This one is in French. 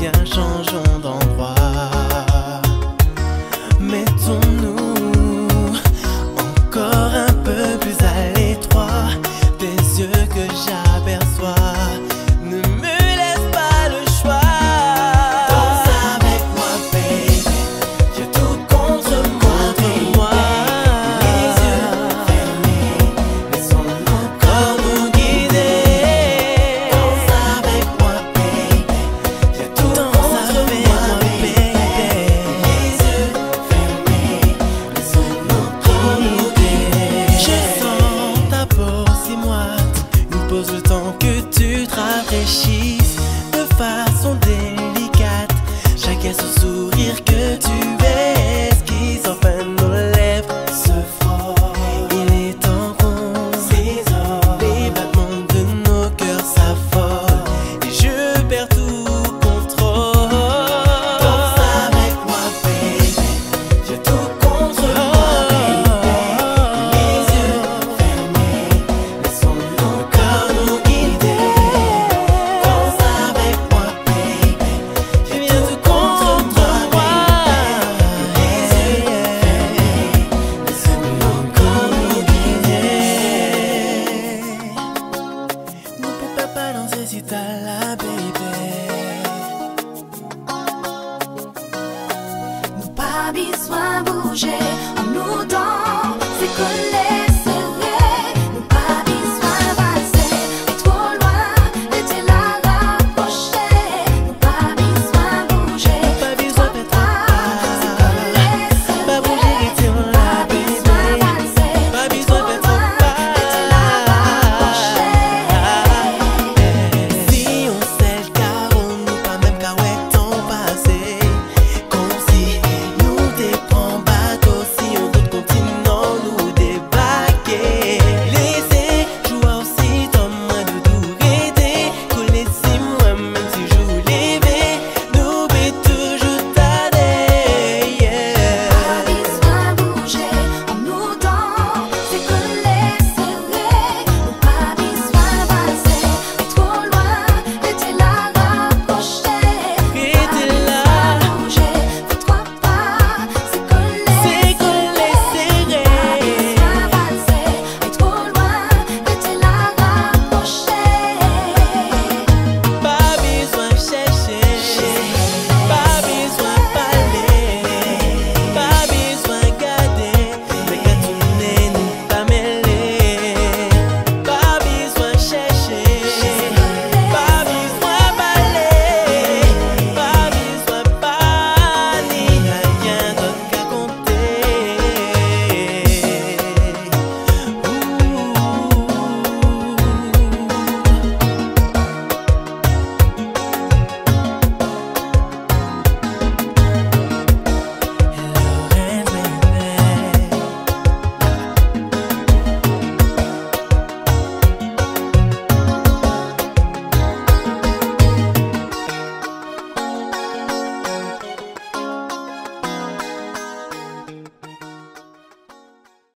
Viens, changeons d'endroit. Mettons-nous encore un peu plus à l'étroit des yeux que j'aperçois. Ne me laisse pas le choix. Danse avec moi, baby. J'ai tout contre moi, les yeux fermés, laissons nos corps nous guider. Danse avec moi, baby. J'ai tout contre moi, baby. Les yeux fermés, laissons nos corps nous guider. Je sens ta peau si moite. Une pause le temps que tu te rafraîchisses de façon délicate. Chaque sourire que tu esquisses, enfin nos lèvres se frôlent. Il est temps qu'on s'isole. Les battements de nos cœurs s'affolent et je perds tout contrôle. Danse avec moi, baby. J'ai tout contre moi, baby. Les yeux fermés, laissons nos corps nous guider. Danse avec moi, baby. J'ai tout contre moi, les yeux fermés, laissons nos corps nous guider. Ne peux pas danser si t'as la baby. Pas besoin bouger.